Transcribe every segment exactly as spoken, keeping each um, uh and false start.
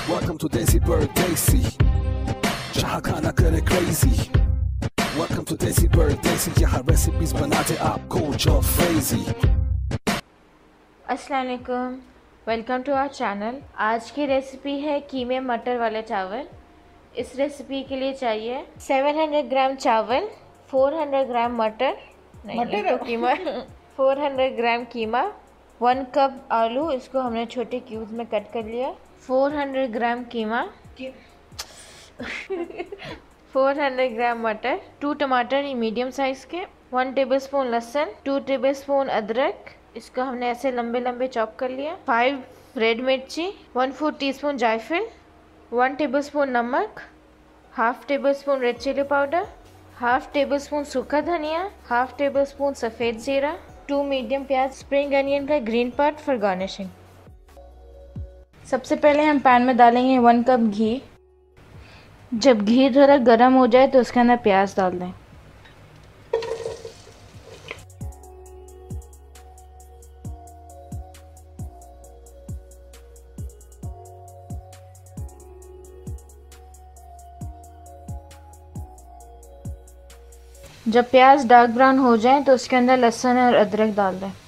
Welcome to Desi Bird Desi, जहाँ खाना करे crazy. Welcome to Desi Bird Desi, यहाँ recipes बनाते आपको जो crazy. अस्सलाम वालेकुम, वेलकम टू आवर चैनल। आज की रेसिपी है कीमे मटर वाले चावल। इस रेसिपी के लिए चाहिए सात सौ ग्राम चावल, चार सौ ग्राम मटर नहीं मटर तो कीमा चार सौ ग्राम कीमा, वन कप आलू, इसको हमने छोटे क्यूब्स में कट कर लिया। चार सौ ग्राम कीमा, चार सौ ग्राम मटर, टू टमाटर मीडियम साइज के, वन टेबलस्पून लहसुन, टू टेबलस्पून अदरक, इसको हमने ऐसे लंबे लंबे चॉप कर लिया। फाइव रेड मिर्ची, वन फोर टीस्पून जायफल, वन टेबलस्पून नमक, half tablespoon red chilli powder, half tablespoon सूखा धनिया, हाफ टेबल स्पून सफ़ेद ज़ीरा, टू मीडियम प्याज, स्प्रिंग अनियन का ग्रीन पार्ट फॉर गार्निशिंग। सबसे पहले हम पैन में डालेंगे वन कप घी। जब घी थोड़ा गर्म हो जाए तो उसके अंदर प्याज डाल दें। जब प्याज डार्क ब्राउन हो जाए तो उसके अंदर लहसुन और अदरक डाल दें।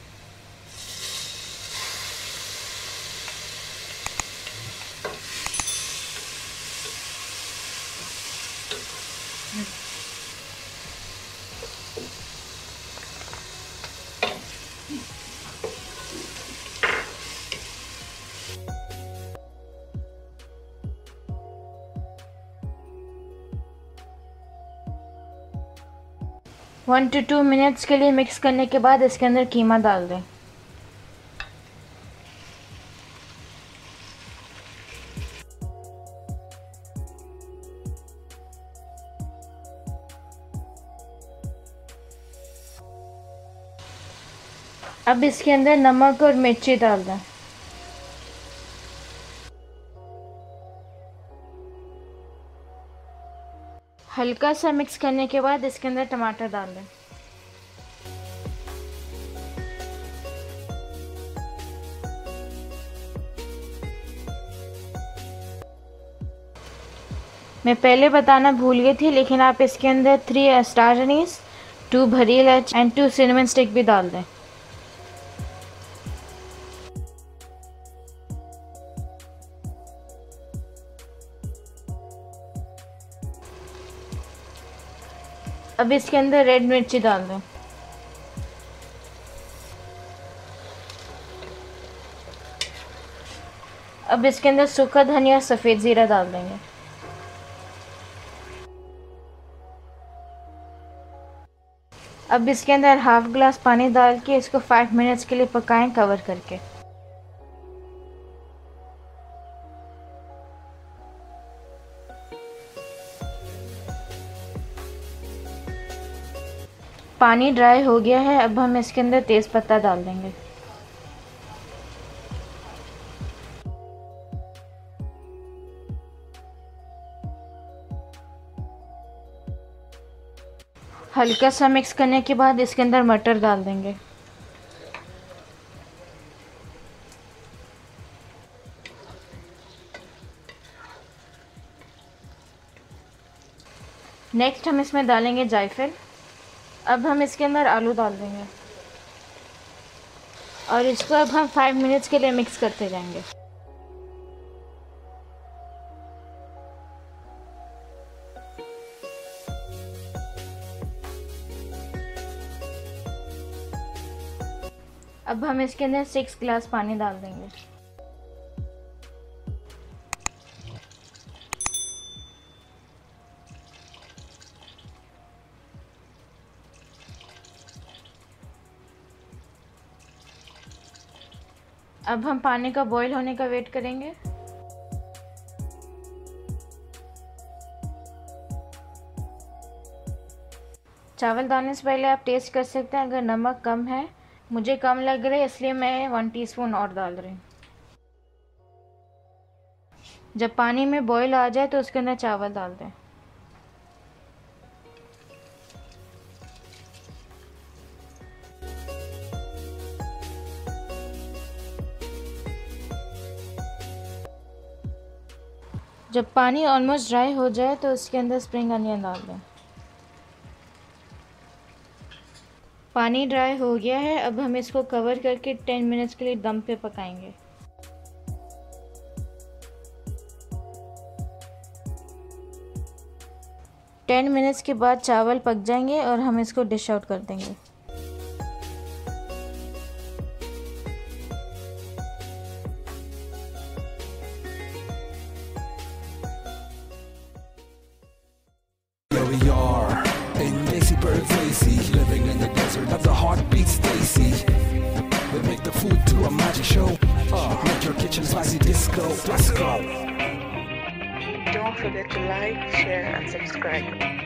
वन टू टू मिनट्स के लिए मिक्स करने के बाद इसके अंदर कीमा डाल दें। अब इसके अंदर नमक और मिर्ची डाल दें। हल्का सा मिक्स करने के बाद इसके अंदर टमाटर डाल दें। मैं पहले बताना भूल गई थी, लेकिन आप इसके अंदर थ्री स्टार एनीस, टू भरी इलायची एंड टू सिनेमन स्टिक भी डाल दें। अब इसके अंदर रेड मिर्ची डाल दें। अब इसके अंदर सूखा धनिया और सफ़ेद ज़ीरा डाल देंगे। अब इसके अंदर हाफ ग्लास पानी डाल के इसको फाइव मिनट्स के लिए पकाएं कवर करके। पानी ड्राई हो गया है। अब हम इसके अंदर तेज़ पत्ता डाल देंगे। हल्का सा मिक्स करने के बाद इसके अंदर मटर डाल देंगे। नेक्स्ट हम इसमें डालेंगे जायफल। अब हम इसके अंदर आलू डाल देंगे और इसको अब हम फाइव मिनट्स के लिए मिक्स करते जाएंगे। अब हम इसके अंदर सिक्स ग्लास पानी डाल देंगे। अब हम पानी का बॉईल होने का वेट करेंगे। चावल डालने से पहले आप टेस्ट कर सकते हैं, अगर नमक कम है, मुझे कम लग रहा है इसलिए मैं वन टीस्पून और डाल रही हूँ। जब पानी में बॉईल आ जाए तो उसके अंदर चावल डाल दें। जब पानी ऑलमोस्ट ड्राई हो जाए तो इसके अंदर स्प्रिंग अनियन डाल दें। पानी ड्राई हो गया है, अब हम इसको कवर करके टेन मिनट्स के लिए दम पे पकाएंगे। टेन मिनट्स के बाद चावल पक जाएंगे और हम इसको डिश आउट कर देंगे। Here we are in Daisy Bird Daisy, living in the desert of the heartbeat Stacy. We make the food to a magic show. Uh, make your kitchen spicy disco. Let's go. Don't forget to like, share, and subscribe.